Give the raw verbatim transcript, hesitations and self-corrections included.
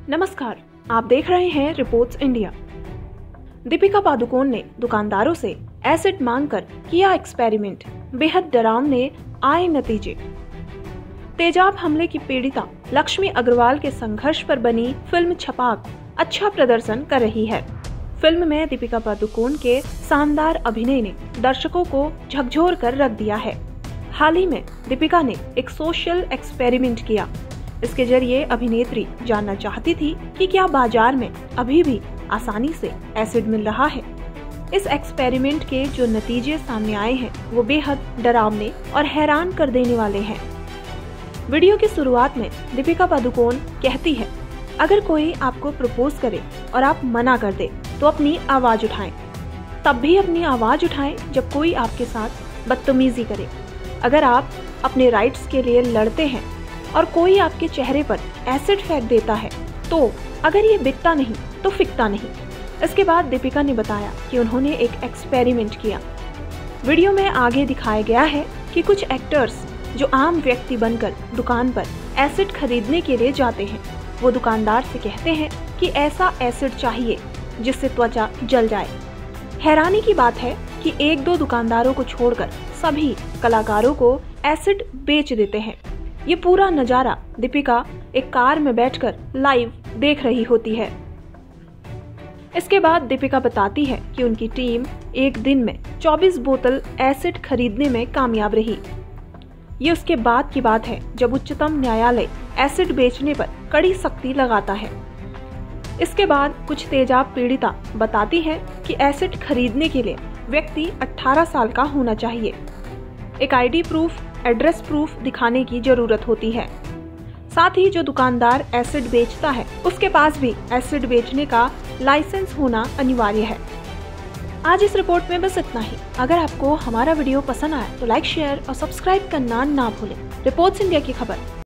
नमस्कार, आप देख रहे हैं रिपोर्ट्स इंडिया। दीपिका पादुकोण ने दुकानदारों से एसिड मांगकर किया एक्सपेरिमेंट, बेहद डरावने आए नतीजे। तेजाब हमले की पीड़िता लक्ष्मी अग्रवाल के संघर्ष पर बनी फिल्म छपाक अच्छा प्रदर्शन कर रही है। फिल्म में दीपिका पादुकोण के शानदार अभिनय ने दर्शकों को झकझोर कर रख दिया है। हाल ही में दीपिका ने एक सोशल एक्सपेरिमेंट किया। इसके जरिए अभिनेत्री जानना चाहती थी कि क्या बाजार में अभी भी आसानी से एसिड मिल रहा है। इस एक्सपेरिमेंट के जो नतीजे सामने आए हैं वो बेहद डरावने और हैरान कर देने वाले हैं। वीडियो की शुरुआत में दीपिका पादुकोण कहती है, अगर कोई आपको प्रपोज करे और आप मना कर दे तो अपनी आवाज उठाएं। तब भी अपनी आवाज उठाएं जब कोई आपके साथ बदतमीजी करे। अगर आप अपने राइट्स के लिए लड़ते हैं और कोई आपके चेहरे पर एसिड फेंक देता है तो अगर ये बिकता नहीं तो फिकता नहीं। इसके बाद दीपिका ने बताया कि उन्होंने एक एक्सपेरिमेंट किया। वीडियो में आगे दिखाया गया है कि कुछ एक्टर्स जो आम व्यक्ति बनकर दुकान पर एसिड खरीदने के लिए जाते हैं, वो दुकानदार से कहते हैं कि ऐसा एसिड चाहिए जिससे त्वचा जल जाए। हैरानी की बात है कि एक दो दुकानदारों को छोड़कर सभी कलाकारों को एसिड बेच देते हैं। ये पूरा नजारा दीपिका एक कार में बैठकर लाइव देख रही होती है। इसके बाद दीपिका बताती है कि उनकी टीम एक दिन में चौबीस बोतल एसिड खरीदने में कामयाब रही। ये उसके बाद की बात है जब उच्चतम न्यायालय एसिड बेचने पर कड़ी सख्ती लगाता है। इसके बाद कुछ तेजाब पीड़िता बताती है कि एसिड खरीदने के लिए व्यक्ति अठारह साल का होना चाहिए। एक आईडी प्रूफ, एड्रेस प्रूफ दिखाने की जरूरत होती है। साथ ही जो दुकानदार एसिड बेचता है उसके पास भी एसिड बेचने का लाइसेंस होना अनिवार्य है। आज इस रिपोर्ट में बस इतना ही। अगर आपको हमारा वीडियो पसंद आया तो लाइक, शेयर और सब्सक्राइब करना ना भूलें। रिपोर्ट्स इंडिया की खबर